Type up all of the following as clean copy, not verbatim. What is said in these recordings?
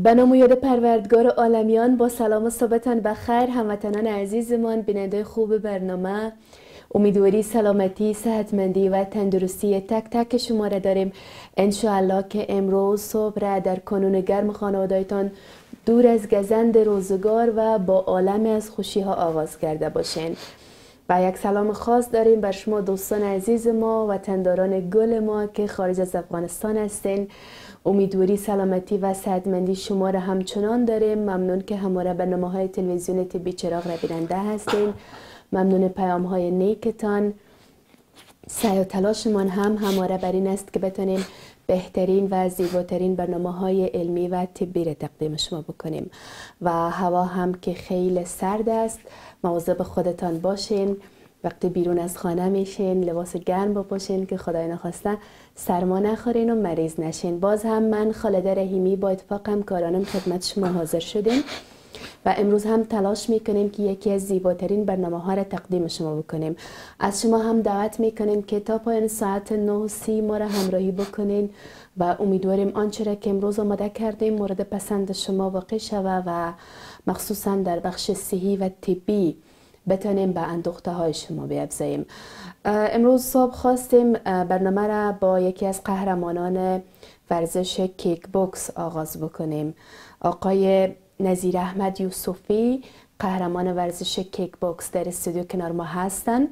به نام و یاد پروردگار عالمیان، با سلام و صحبتان بخیر هموطنان عزیزمان، بیننده خوب برنامه. امیدواری سلامتی، صحتمندی و تندرستی تک تک شما را داریم. انشاءالله که امروز صبح را در کانون گرم خانواده‌تان دور از گزند روزگار و با عالم از خوشی ها آغاز کرده باشین. و یک سلام خاص داریم بر شما دوستان عزیز ما و تنداران گل ما که خارج از افغانستان هستین. امیدواری سلامتی و صحتمندی شما را همچنان داریم. ممنون که همواره برنامه‌های تلویزیون طبی چراغ را بیننده هستین. ممنون پیام های نیکتان. سعی و تلاشمان همواره بر این است که بتونیم بهترین و زیباترین برنامه‌های علمی و طبی را تقدیم شما بکنیم. و هوا هم که خیلی سرد است، مواظب خودتان باشین. وقتی بیرون از خانه میشین لباس گرم بپوشین که خدای نخواسته سرما نخورین و مریض نشین. باز هم من خالده رحیمی با اتفاق همکارانم خدمت شما حاضر شدیم و امروز هم تلاش میکنیم که یکی از زیباترین برنامه ها را تقدیم شما بکنیم. از شما هم دعوت میکنیم که تا پایان ساعت 9:30 ما را همراهی بکنین و امیدواریم آنچه را که امروز آماده کردیم مورد پسند شما واقع شود و مخصوصا در بخش صحی و طبی بتانیم به اندوخته های شما بیفزاییم. امروز صبح خواستیم برنامه را با یکی از قهرمانان ورزش کیک بوکس آغاز بکنیم. آقای نظیر احمد یوسفی، قهرمان ورزش کیک بوکس، در استودیو کنار ما هستند.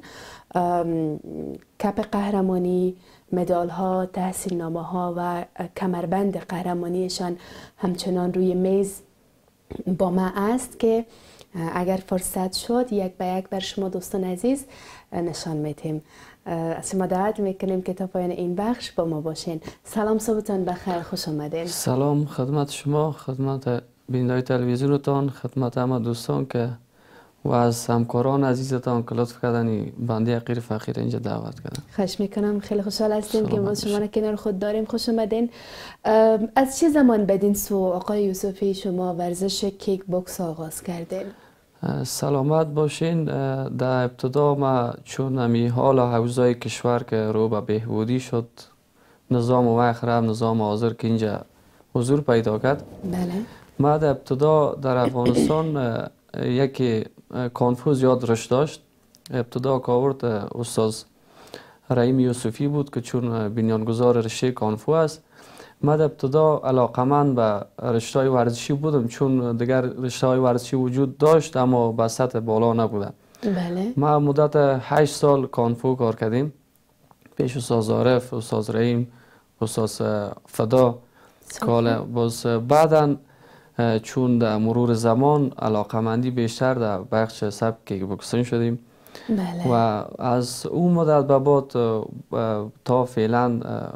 کپ قهرمانی، مدال ها، تحصیل نامه ها و کمربند قهرمانیشان همچنان روی میز با ما است که اگر فرصت شد یک به یک بر شما دوستان عزیز نشان میدیم. از شما دعوت میکنیم که تا پایان این بخش با ما باشین. سلام، صبحتان بخیر، خوش آمدین. سلام خدمت شما، خدمت بیننده تلویزیونتان، خدمت همه دوستان که و از همکاران عزیزتان که لطف کردن بنده حقیر فقیر اینجا دعوت کردن. خوش میکنم، خیلی خوشحال هستیم که ما شما را کنار خود داریم. خوش آمدین. از چه زمان بدین سو آقای یوسفی شما ورزش کیک بوکس آغاز کردین؟ سلامت باشین. در ابتدا ما چون همی حال حوزه کشور که رو به بهبودی شد، نظام وقت رفت، نظام حاضر که اینجا حضور پیدا کرد. بله. ما در ابتدا در افغانستان یکی کانفو زیاد رشد داشت. ابتدا کاورت استاد رحیم یوسفی بود که چون بنیانگذار رشته کانفو است. من در ابتدا علاقمند به رشته‌های ورزشی بودم چون دیگر رشته‌های ورزشی وجود داشت اما به سطح بالا نبودن. بله. ما مدت 8 سال کانفو کار کردیم پیش استاد عارف، استاد رحیم، استاد فدا کال. باز بعداً چون در مرور زمان علاقمندی بیشتر در بخش سبک کیک بوکسینگ شدیم. بله. و از اون مدت به بعد تا فعلا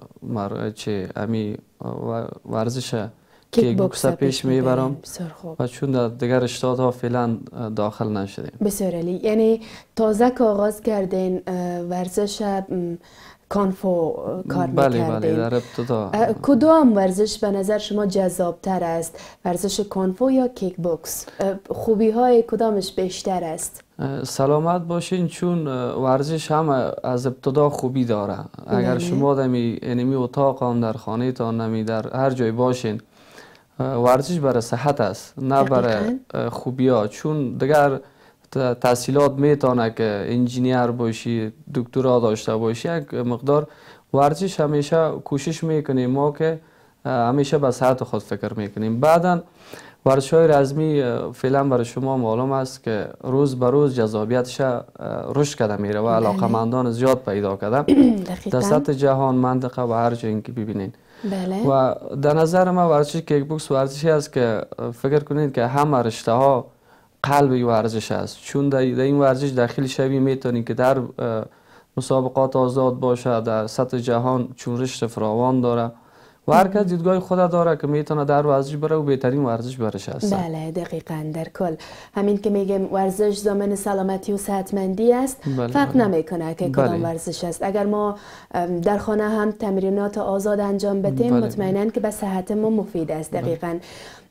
چه امی ورزش کیک بوکس پیش میبرم و چون در دیگر رشته‌ها فعلا داخل نشدیم. بسیار عالی. یعنی تازه که آغاز کردین ورزش کانفو کار میکردین؟ بله در ابتدا. کدام ورزش به نظر شما جذابتر است؟ ورزش کانفو یا کیک بوکس؟ خوبی های کدامش بیشتر است؟ سلامت باشین، چون ورزش هم از ابتدا خوبی داره. اگر شما در اینمی اتاق هم در خانه تان نمی در هر جای باشین، ورزش برای صحت است نه برای خوبی ها. چون دیگر تحصیلات میتونه که انجینیر باشی، دکترا داشته باشی، یک مقدار ورزش همیشه کوشش میکنیم ما که همیشه به صحت خود فکر میکنیم. بعدا ورزش های رزمی فعلا برای شما معلوم است که روز به روز جذابیتش رشد کرده میره و علاقمندان زیاد پیدا کرده در سطح جهان، منطقه و هر جایی که ببینین. بله. و در نظر ما ورزش کیک بوکس ورزشی است که فکر کنید که همه رشته ها قلب ورزش است. چون در این ورزش داخل شوی میتونید که در مسابقات آزاد باشه در سطح جهان، چون رشته فراوان داره و هر کس دیدگاه خود داره که میتونه در ورزش بره و بهترین ورزش برش است. بله دقیقاً. در کل همین که میگم ورزش ضامن سلامتی و صحتمندی است. فرق نمیکنه که کدام ورزش است. اگر ما در خانه هم تمرینات آزاد انجام بدیم مطمئناً که به صحت ما مفید است. دقیقاً.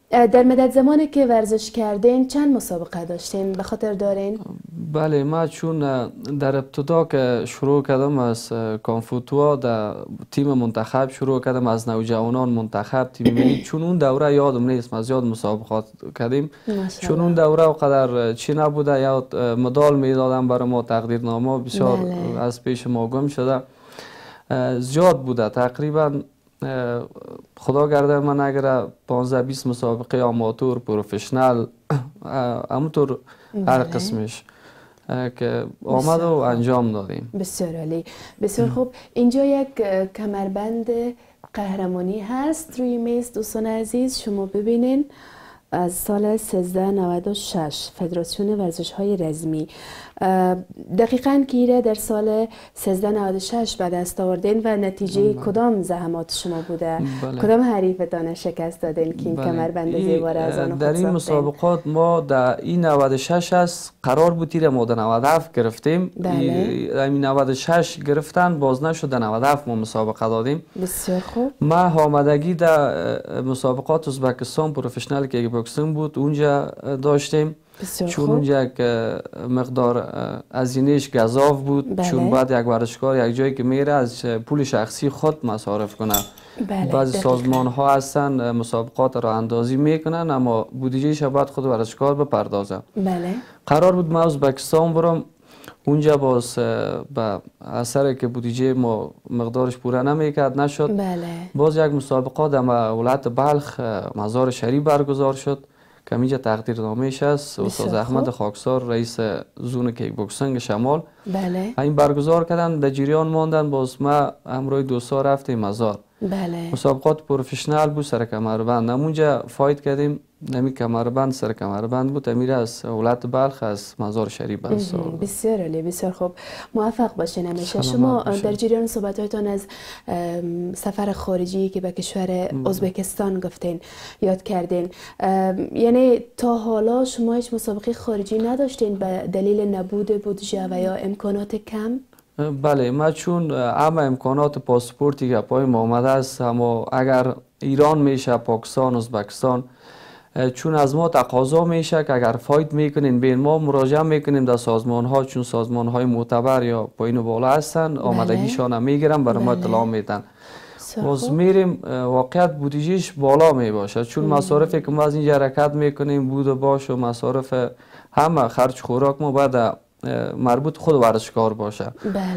در مدت زمانی که ورزش کردین چند مسابقه داشتین به خاطر دارین؟ بله، ما چون در ابتدا که شروع کردم از کانفوتوا در تیم منتخب شروع کردم، از نوجوانان منتخب تیم ملی، چون اون دوره یادم نیست، ما زیاد مسابقات کردیم. چون اون دوره قدر چی نبوده، یا مدال میدادن برای ما، تقدیرنامه بسیار از پیش ما گم شده، زیاد بوده. تقریبا خدا کرده من اگر 15-20 مسابقه آماتور، پروفشنال، همونطور هر قسمش که آمد و انجام دادیم. بسیار عالی، بسیار خوب. اینجا یک کمربند قهرمانی هست روی میز دوستان عزیز، شما ببینین، از سال 1396 فدراسیون ورزش های رزمی. دقیقاً گیره در سال 1396 به دست آوردین و نتیجه کدام زحمات شما بوده؟ کدام حریفتان شکست دادین که این کمربند زیبا را از آن در این مسابقات ما در این 96 است، قرار بود تیر ما در 97 گرفتیم. این 96 گرفتن، باز نشد، در 97 ما مسابقه دادیم. بسیار خوب. ما آمدگی در مسابقات ازبکستان پروفشنال که بوکسینگ بود اونجا داشتیم، چون اونجا یک مقدار هزینه‌اش گزاف بود. چون بعد یک ورزشکار یک جایی که میره از پول شخصی خود مصارف کنه. بعضی سازمان ها هستن مسابقات را اندازی میکنن، اما بودجهش باید خود ورزشکار بپردازه. قرار بود ما ازبکستان برم، اونجا باز به اثر که بودجه ما مقدارش پوره نمیکرد نشد. باز یک مسابقات در ولایت بلخ مزار شریف برگزار شد که اینجا تقدیرنامه‌اش است. استاد احمد خاکسار رئیس زون کیک بوکسینگ شمال این برگزار کردن، در جریان ماندن. باز ما همراه دوستا رفتیم مزار. مسابقات پروفشنال بود، سر کمربند همونجا فایت کردیم. نمی کمربند سر کمربند بود، امیر از ولایت بلخ از مزار شریف است. بسیار عالی، بسیار خوب، موفق باشین همیشه. شما در جریان صحبتاتون از سفر خارجی که به کشور ازبکستان گفتین یاد کردین، یعنی تا حالا شما هیچ مسابقه خارجی نداشتین به دلیل نبود بودجه و یا امکانات کم؟ بله، ما چون همه امکانات پاسپورتی که پای ما آمده است، اما اگر ایران میشه، پاکستان، ازبکستان، چون از ما تقاضا میشه که اگر فایت میکنین بین ما مراجعه میکنیم در سازمان ها، چون سازمان های معتبر یا پایین و بالا هستن، آمدگیشان میگیرن برای ما اطلاع میدن. باز میریم، واقعیت بودجهش بالا میباشه، چون مصارفی که ما از اینجا حرکت میکنیم، بود و باش و مصارف همه خرج خوراک ما باید مربوط خود ورزشکار باشه.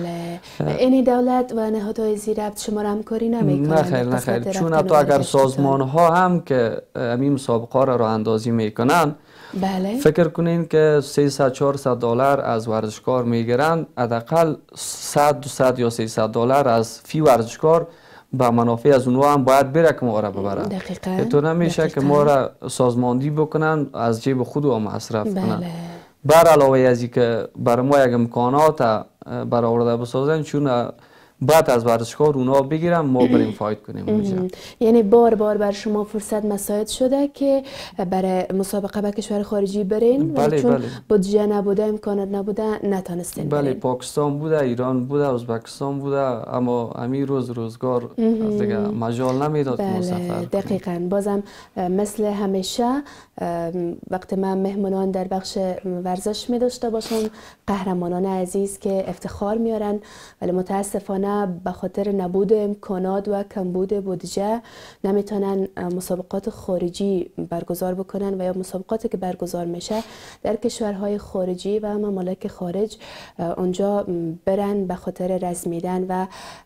این دولت و نهادهای زیربط شما را همکاری نمیکنن؟ نه خیر، چون حتی اگر سازمان ها هم که این مسابقه را اندازی میکنن، فکر کنین که 300-400 دلار از ورزشکار میگیرن، حداقل 100-200 یا 300 دلار از فی ورزشکار به منافع از اونها هم باید بره که ما را ببرن. تو نمیشه که ما را سازماندهی بکنن، از جیب خود هم مصرف کنن. بر علاوه از این که برای ما یک امکانات برآورده بسازن، چون بعد از ورزشکار اونا بگیرن ما بریم فایت کنیم اونجا. یعنی بار بر شما فرصت مساعد شده که برای مسابقه به کشور خارجی برین؟ چون بودجه نبوده، امکانات نبوده، نتونستین برین؟ پاکستان بوده، ایران بوده، ازبکستان بوده، اما همین روزگار دیگه مجال نمیداد که سفر دقیقاً. بازم مثل همیشه وقتی من مهمانان در بخش ورزش می داشته باشم، قهرمانان عزیز که افتخار میارن، ولی متاسفانه به خاطر نبود امکانات و کمبود بودجه نمیتونن مسابقات خارجی برگزار بکنن و یا مسابقاتی که برگزار میشه در کشورهای خارجی و ممالک خارج اونجا برن به خاطر رزمیدن و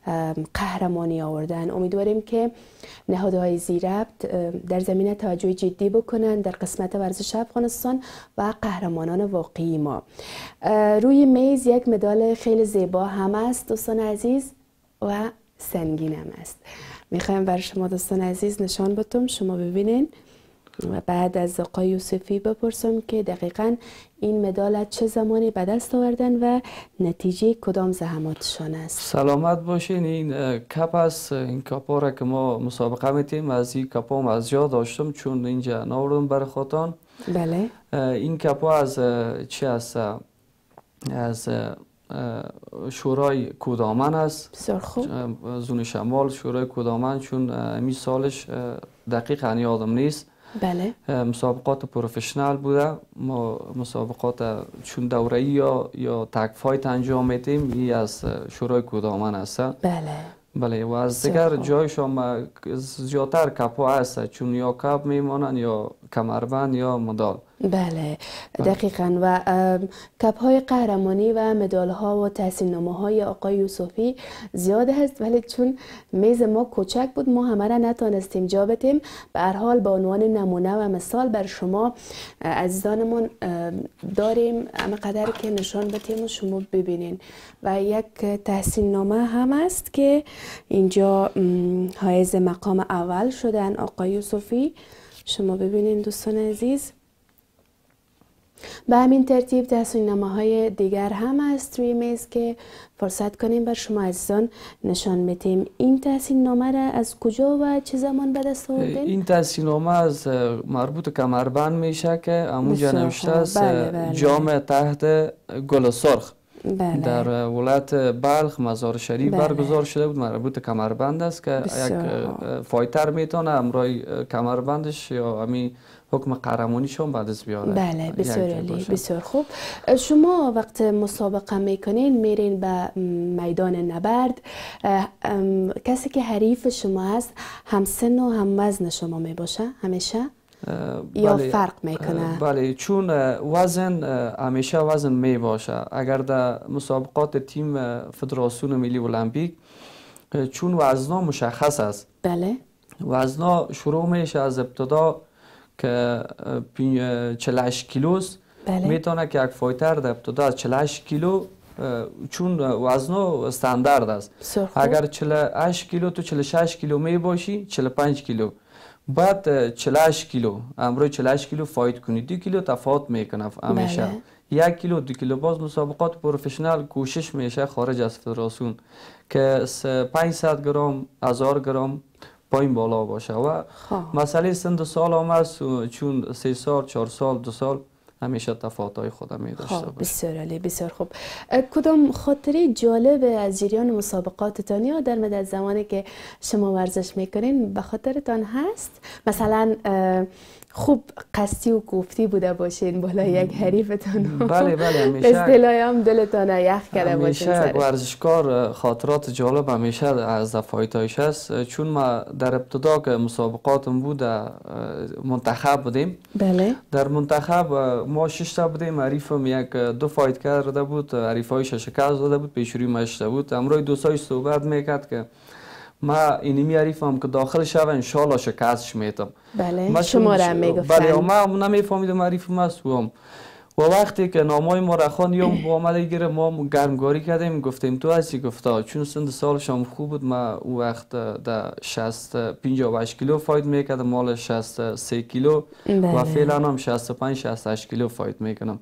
قهرمانی آوردن. امیدواریم که نهادهای زیربط در زمینه توجه جدی بکنن در قسمت ورزش افغانستان و قهرمانان واقعی ما. روی میز یک مدال خیلی زیبا هم است دوستان عزیز و سنگین هم است. میخوایم برای شما دوستان عزیز نشان بدم، شما ببینین و بعد از آقای یوسفی بپرسم که دقیقاً این مدال چه زمانی به دست آوردن و نتیجه کدام زحماتشان است. سلامت باشین. این کپ است، این کپا را که ما مسابقه میتیم، از این کپا از جا داشتم چون اینجا ناوردم برای خاطان. این کپا از چی است؟ از شورای کودامن است. بسیار خوب. زون شمال شورای کودامن، چون می سالش دقیقا یادم نیست، بله. مسابقات پروفشنال بوده. ما مسابقات چون دوره‌ای یا تگ فایت انجام میدیم، این از شورای کودامان است. بله. بله، و از دیگر جایش هم زیادتر کپ ها هست، چون یا کپ میمانند یا کمربند یا مدال. بله دقیقاً. و کپ های قهرمانی و مدال ها و تحصیل نامه های آقای یوسفی زیاد هست، ولی چون میز ما کوچک بود ما همه را نتونستیم جا بدیم. به هر حال به عنوان نمونه و مثال بر شما عزیزانمون داریم، اما قدر که نشان بدیم و شما ببینین. و یک تحصیل نامه هم است که اینجا حائز مقام اول شدن آقای یوسفی. شما ببینین دوستان عزیز. به همین ترتیب تحصیلنامه‌های دیگر هم است روی میز که فرصت کنیم بر شما عزیزان نشان میدیم. این تحصیلنامه را از کجا و چه زمان به دست آوردین؟ این تحصیلنامه از مربوط کمربند میشه که همونجا نوشته است جام تحت گل سرخ. بله. در ولایت بلخ مزار شریف برگزار شده بود. مربوط کمربند است که یک فایتر میتونه امرای کمربندش یا همین حکم قهرمانیش هم بعد از بیاره. بله بسیار عالی، بسیار خوب. شما وقت مسابقه میکنین میرین به میدان نبرد، کسی که حریف شما هست همسن و هم وزن شما میباشه همیشه یا فرق میکنه؟ بله، چون وزن همیشه وزن می باشه. اگر در مسابقات تیم فدراسیون ملی المپیک چون وزنا مشخص است. بله. وزنا شروع میشه از ابتدا که 48 کیلوست. بله. میتونه که یک فایتر در ابتدا از 48 کیلو، چون وزنا استاندارد است. اگر 48 کیلو تو 46 کیلو می باشی 45 کیلو، بعد 48 کیلو امروز 48 کیلو فایت کنی، 2 کیلو تفاوت میکنه همیشه. 1 کیلو 2 کیلو. باز مسابقات پروفشنال کوشش میشه خارج از فدراسیون که 500 گرم 1000 گرم پایین بالا باشه. و مسئله سن سال هم هست، چون 3 سال 4 سال 2 سال همیشه تفاوت‌های خودم می داشته باشه. بسیار عالی، بسیار خوب. کدام خاطره جالب از جریان مسابقاتتان یا در مدت زمانی که شما ورزش میکنین به خاطرتان هست؟ مثلا خوب قصدی و گفتی بوده باشین بالا یک حریفتان؟ بله همیشه اصطلاحی هم دلتان یخ کرده باشین سرش؟ همیشه ورزشکار خاطرات جالب همیشه از فایتایش هست. چون ما در ابتدا که مسابقاتم بود منتخب بودیم. بله. در منتخب ما 6 تا بودیم. حریفم یک 2 فایت کرده بود، حریفایش شکست داده بود، پیشروی مشته بود. امروز دوستایش صحبت میکرد که ما اینمی حریفم که داخل شب انشالله شکستش میتم. بله شما را میگفتن. بله ما نمیفهمیدم حریفم است و وقتی که نامای ما را خواند یا با آمده گیره ما گرمگاری کردیم، گفتیم تو هستی؟ گفتا چون سن سالشم خوب بود. ما او وقت در 58 کیلو فایت میکردم، مال 63 کیلو. و فعلا هم 65 68 کیلو فایت میکنم.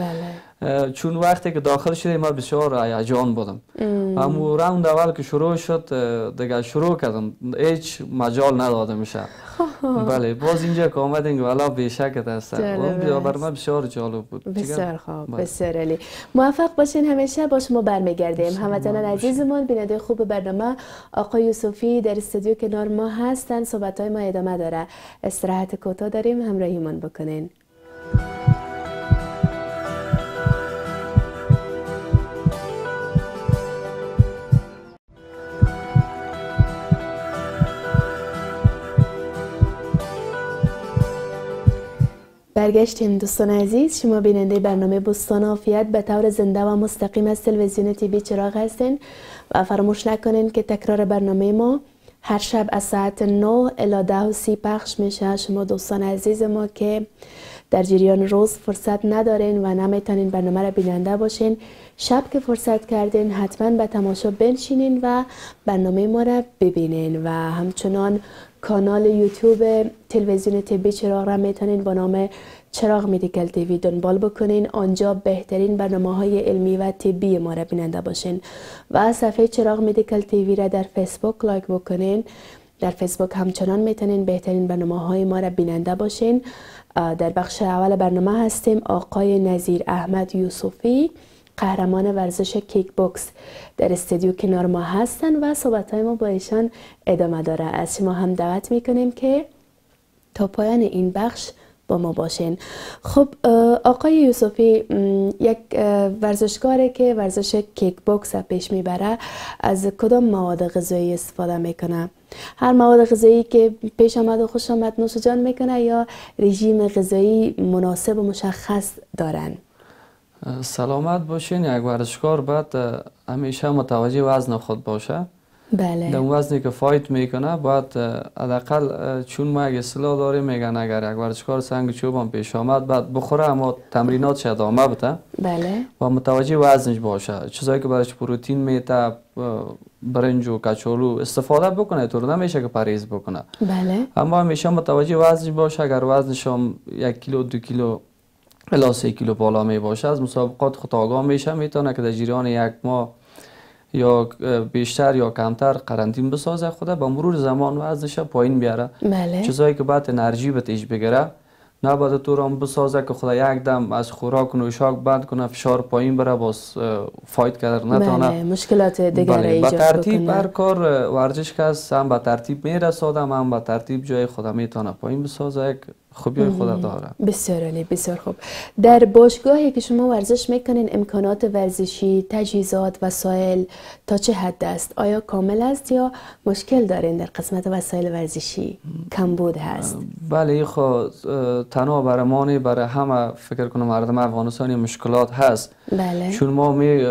بله. چون وقتی که داخل شدیم ما بسیار هیجان بودم. اما راوند اول که شروع شد دیگه شروع کردم، هیچ مجال نداده میشه. بله باز اینجا که آمدیم والا بیشکت هستن. برای من بسیار جالب بود. بسیار خوب، بسیار عالی. موفق باشین. همیشه با شما برمیگردیم. هموطنان عزیزمون، بیننده خوب برنامه آقای یوسفی در استودیو کنار ما هستن. صحبت‌های ما ادامه داره. استراحت کوتاه داریم، همراهیمون بکنین. برگشتیم دوستان عزیز. شما بیننده برنامه بستان عافیت به طور زنده و مستقیم از تلویزیون تیوی چراغ هستین و فراموش نکنین که تکرار برنامه ما هر شب از ساعت 9 الی 10:30 پخش میشه. شما دوستان عزیز ما که در جریان روز فرصت ندارین و نمیتونین برنامه را بیننده باشین، شب که فرصت کردین حتما به تماشا بنشینین و برنامه ما را ببینین. و همچنان کانال یوتیوب تلویزیون تیوی چراغ را میتونین با نام چراغ مدیکال تیوی دنبال بکنین. آنجا بهترین برنامه‌های علمی و طبی ما را بیننده باشین. و صفحه چراغ مدیکال تیوی را در فیسبوک لایک بکنین. در فیسبوک همچنان میتونین بهترین برنامه‌های ما را بیننده باشین. در بخش اول برنامه هستیم. آقای نظیر احمد یوسفی قهرمان ورزش کیک بوکس در استودیو کنار ما هستن و صحبت‌های ما با ایشان ادامه داره. از شما هم دعوت میکنیم که تا پایان این بخش با ما باشین. خب آقای یوسفی، یک ورزشکاری که ورزش کیک باکس پیش میبره از کدام مواد غذایی استفاده میکنه؟ هر مواد غذایی که پیش آمد و خوش آمد نوش جان میکنه یا رژیم غذایی مناسب و مشخص دارن؟ سلامت باشین. یک ورزشکار باید همیشه متوجه وزن خود باشه. بله. در وزنی که فایت میکنه باید حداقل، چون ما یک اصطلاح داریم میگن اگر یک ورزشکار سنگ چوبان پیش آمد باید بخوره اما تمریناتش ادامه بده. بله. و متوجه وزنش باشه. چیزایی که برایش پروتئین میته، برنج و کچالو استفاده بکنه، طور نمیشه که پرهیز بکنه. بله. اما همیشه متوجه وزنش باشه. اگر وزنش هم 1 کیلو 2 کیلو الی 3 کیلو بالا می باشه، از مسابقات خود آگاه میشه، میتونه که در جریان 1 ماه یا بیشتر یا کمتر قرنطین بسازه خود، با مرور زمان وزنش پایین بیاره. بله. چیزایی که بعد انرژی بهش بگیره، نه باید طور هم بسازه که خدا یک دم از خوراک و نوشاک بند کنه، فشار پایین بره، باز فایت کردن نتونه. بله. مشکلات دیگر ایجاد با ترتیب بکنه. هر کار ورزش که هست هم با ترتیب میرساده، هم با ترتیب جای خدا میتونه پایین بسازه. یک خوبی خدا داره. بسیار عالی، بسیار خوب. در باشگاهی که شما ورزش میکنین امکانات ورزشی، تجهیزات، وسایل تا چه حد است؟ آیا کامل است یا مشکل دارین در قسمت وسایل ورزشی؟ کمبود هست؟ بله، خب تنها برای ما نه، برای همه فکر کنم مردم افغانستانی مشکلات هست. بله. چون ما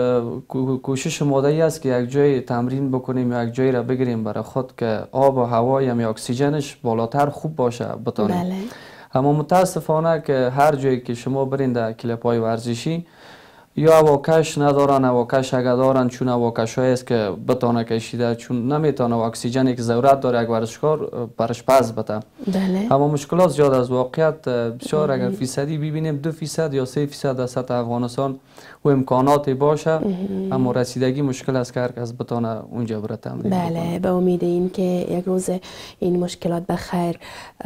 کوشش ماده‌ای است که یک جای تمرین بکنیم، یک جای را بگیریم برای خود که آب و هوای یا اکسیژنش بالاتر خوب باشه بتونیم. بله. اما متاسفانه که هر جایی که شما برین در کلب‌های ورزشی یا هواکش ندارن، هواکش اگر دارن چون هواکش هایی است که بتونه کشیده، چون نمیتونه اکسیژنی که ضرورت داره یک ورزشکار برش پس بده. بله. اما مشکلات زیاد از واقعیت بسیار. اگر فیصدی ببینیم 2% یا 3% در سطح افغانستان و امکاناتی باشه، اما رسیدگی مشکل است که هر کس بتونه اونجا بره تمرین. بله، به امید این که یک روز این مشکلات به خیر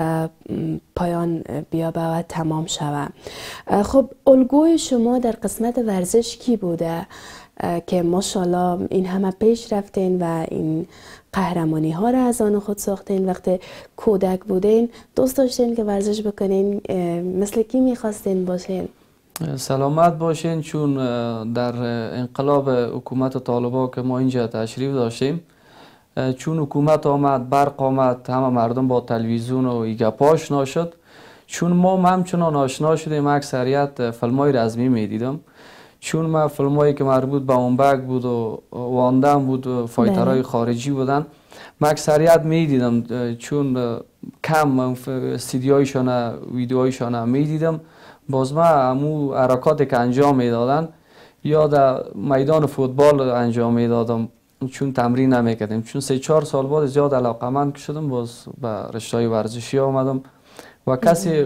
پایان بیابه و تمام شود. خب الگوی شما در قسمت ورزش کی بوده که ماشاءالله این همه پیش رفتین و این قهرمانی ها را از آن خود ساختین؟ وقتی کودک بودین دوست داشتین که ورزش بکنین؟ مثل کی میخواستین باشین؟ سلامت باشین. چون در انقلاب حکومت طالبا که ما اینجا تشریف داشتیم، چون حکومت آمد، برق آمد، همه مردم با تلویزیون و ایگپ آشنا شد. چون ما همچنان آشنا شدیم، اکثریت فیلم‌های رزمی میدیدم. چون ما فیلم‌هایی که مربوط به اونبک بود و واندم بود و فایترهای خارجی بودن، ما اکثریت میدیدم. چون کم استیدیوهایشان، ویدیوهایشان میدیدم، باز ما همو حرکاتی که انجام میدادن یا در میدان فوتبال انجام میدادم، چون تمرین نمیکردیم. چون 3-4 سال بعد زیاد علاقمند شدم، باز به رشته ورزشی آمدم و کسی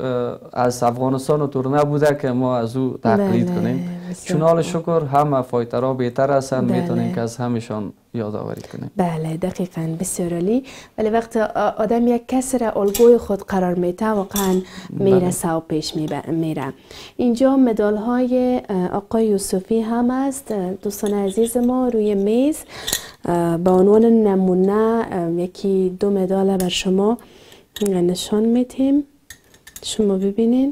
از افغانستان طور نبوده که ما از او تقلید کنیم. چون حال شکر همه فایترها بهتر هستن، میتونیم که از همشان یادآوری کنیم. بله دقیقاً، بسیار عالی. ولی وقت آدم یک کسی را الگوی خود قرار میده واقعا میرسه و پیش میره. اینجا مدال های آقای یوسفی هم است دوستان عزیز ما روی میز. با عنوان نمونه یکی 2 مدال بر شما نشان میتیم، شما ببینین.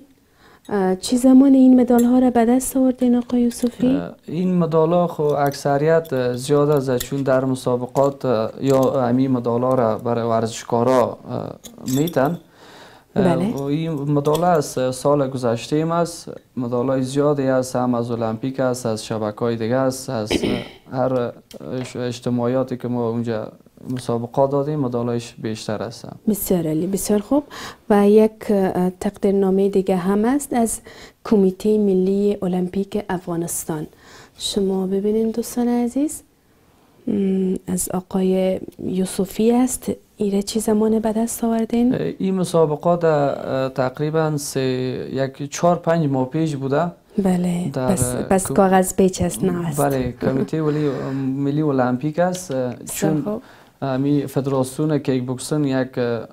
چی زمان این مدال ها را به دست آوردین آقای یوسفی؟ این مدال ها خب اکثریت زیاد است، چون در مسابقات یا همین مدال ها را برای ورزشکارا میتن. بله. این مدال از سال گذشته است. مدال های زیادی است، هم از المپیک است، از شبکه های دیگه است، از هر اجتماعیاتی که ما اونجا مسابقات دادیم مدالایش بیشتر هستن. بسیار عالی، بسیار خوب. و یک تقدیرنامه دیگه هم است از کمیته ملی المپیک افغانستان. شما ببینید دوستان عزیز، از آقای یوسفی است. ایره چی زمان به دست آوردین؟ این مسابقات تقریبا 4-5 ماه پیش بوده. بله، پس کاغذ پیچ است نه است. بله، کمیته ملی المپیک است. چون می فدراسیون کیک بوکسینگ یک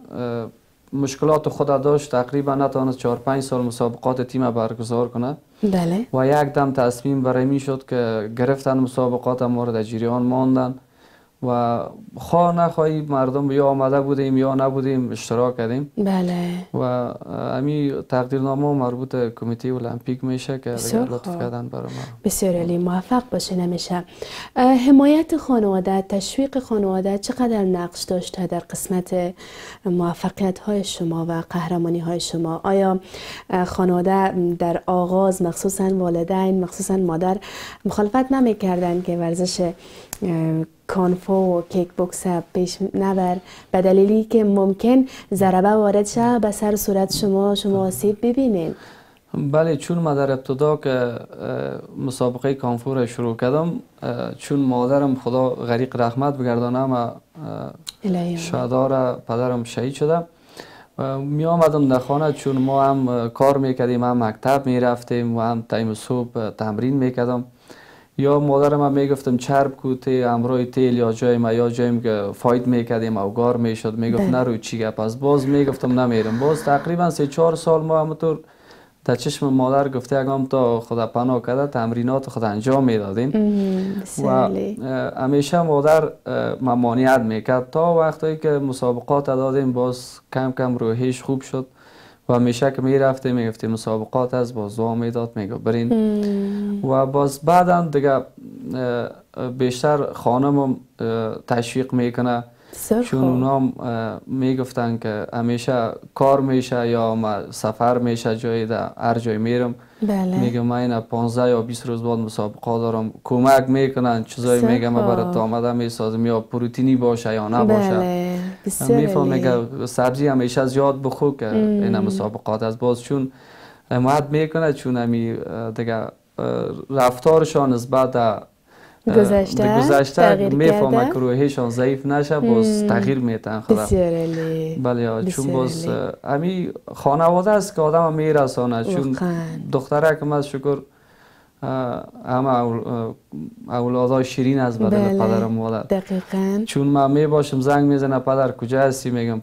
مشکلات خود داشت، تقریبا نتوانست 4-5 سال مسابقات تیم برگزار کنه. بله. و یک دم تصمیم برای می شد که گرفتن مسابقات ما را در جریان ماندن و خواه نخواهی مردم یا آمده بودیم یا نبودیم اشتراک کردیم. بله. و امی تقدیرنامه مربوط کمیته المپیک میشه که لطف کردن برای ما. بسیار عالی، موفق باشین همیشه. حمایت خانواده، تشویق خانواده چقدر نقش داشته در قسمت موفقیت های شما و قهرمانی های شما؟ آیا خانواده در آغاز مخصوصا والدین، مخصوصا مادر مخالفت نمی کردن که ورزش کانفو و کیک بوکس پیش نبر به دلیلی که ممکن ضربه وارد شه به سر صورت شما آسیب ببینین؟ بله، چون من در ابتدا که مسابقه کانفو را شروع کردم، چون مادرم خدا غریق رحمت بگردانم شهدار پدرم شهید شده، می آمدم در خانه، چون ما هم کار میکردیم، هم مکتب میرفتیم و هم تایم صبح تمرین میکردم، یا مادرم هم میگفتم چرب کو تی امروی تیل یا جایم که فاید میکردیم او گار میشد، میگفت نرو چی گپ است، باز میگفتم نمیرم. باز تقریبا 3-4 سال ما همونطور در چشم مادر گفته اگم تا خدا پناه کرده تمرینات خود انجام میدادیم و همیشه مادر ممانعت میکرد تا وقتی که مسابقات دادیم. باز کم کم روحیش خوب شد و همیشه که میرفتیم میگفتیم مسابقات از باز دعا میداد، میگو برین. و باز بعدا دیگه بیشتر خانمم تشویق میکنه، چون اونا میگفتن که همیشه کار میشه یا سفر میشه جایی در هر جای میرم. میگم من این 15 یا 20 روز بعد مسابقه دارم، کمک میکنن چیزایی میگم برات آماده میسازم یا پروتئینی باشه یا نباشه. میفهم میگه سبزی همیشه زیاد بخو که این مسابقات از باز چون حمایت میکنه، چون همی دیگه رفتارشان نسبت گذشته میفهمه که روحیشان ضعیف نشه، باز تغییر میتن خدا. بسیار عالی. بله، چون باز امی خانواده است که آدم میرسانه، چون دختره که من شکر همه اولادای شیرین از بدن پدرم مادر. دقیقاً. چون من میباشم زنگ میزنه پدر کجا هستی، میگم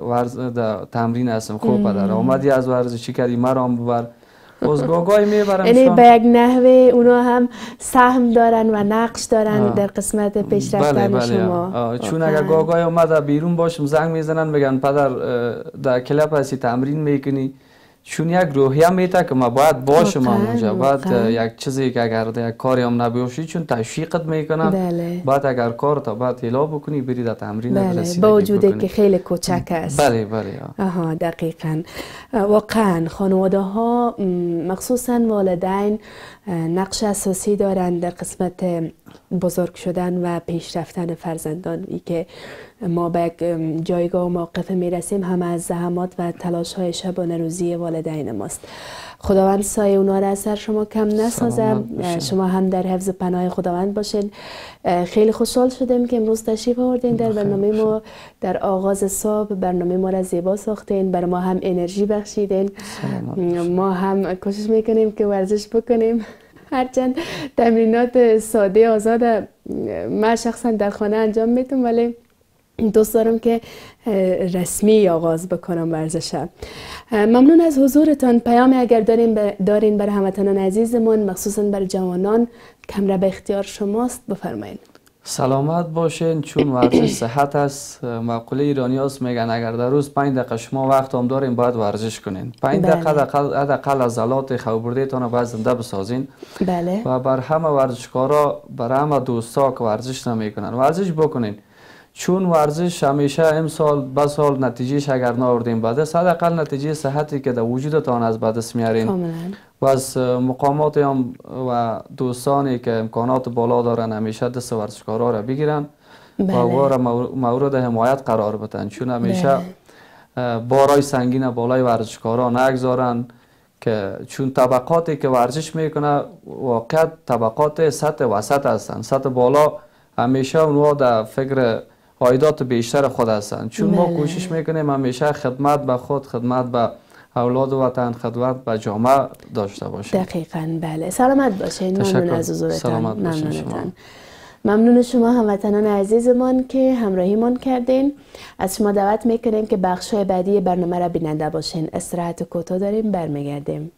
پدر تمرین هستم. خوب پدر آمدی از ورزش چی کردی مرام ببر، باز گاگای میبرم. یعنی به یک نحوه اونا هم سهم دارن و نقش دارن در قسمت پیشرفتن شما. چون اگر گاگای اومده بیرون باشم زنگ میزنن میگن پدر در کلاب هستی تمرین میکنی، چون یک روحیه میته که ما باید باشم اونجا، باید یک چیزی که اگر یک کاری هم نباشی چون تشویقت میکنن. باید اگر کار تا باید اطلاع بکنی بری در تمرین رسیدگی با وجودی که خیلی کوچک است. بله. آها، دقیقاً. واقعا خانواده ها مخصوصا والدین نقش اساسی دارند در قسمت بزرگ شدن و پیشرفتن فرزندان. ای که ما به جایگاه و موقف میرسیم همه از زحمات و تلاش های شبانه روزی والدین ماست. خداوند سایه اونا را از سر شما کم نسازه، شما هم در حفظ پناه خداوند باشین. خیلی خوشحال شدیم که امروز تشریف آوردین در برنامه ما. در آغاز صبح برنامه ما را زیبا ساختین، بر ما هم انرژی بخشیدین. ما هم کوشش میکنیم که ورزش بکنیم، هرچند تمرینات ساده آزاد من شخصا در خانه انجام میتونم، ولی دوست دارم که رسمی آغاز بکنم ورزش. ممنون از حضورتان. پیامی اگر دارین برای هموطنان عزیزمون مخصوصا برای جوانان کمره به اختیار شماست، بفرمایید. سلامت باشین، چون ورزش صحت است. مقوله ایرانی هست میگن اگر در روز 5 دقیقه شما وقت هم دارین باید ورزش کنین. 5 دقیقه حداقل عضلات خوابردهتان باید زنده بسازین. بله. و بر همه ورزشکارا، بر همه دوستا که ورزش نمیکنن ورزش بکنین، چون ورزش همیشه امسال به سال نتیجهش اگر نآوردین بعد حداقل نتیجه صحتی که در وجودتان از به دست میارین و از مقامات هم و دوستانی که امکانات بالا دارن همیشه دست ورزشکارا را بگیرن و او مورد حمایت قرار بدن، چون همیشه بارای سنگین بالای ورزشکارا نگذارن، که چون طبقاتی که ورزش میکنه واقعا طبقات سطح وسط هستن. سطح بالا همیشه اونها در فکر عایدات بیشتر خود هستند، چون ما کوشش میکنیم همیشه خدمت به خود، خدمت به اولاد وطن، خدمت به جامعه داشته باشیم. دقیقاً. بله. سلامت باشین. ممنون از حضورتان. ممنون شما هموطنان عزیزمان که همراهیمان کردین. از شما دعوت میکنیم که بخش‌های بعدی برنامه را بیننده باشین. استراحت کوتاه داریم، برمیگردیم.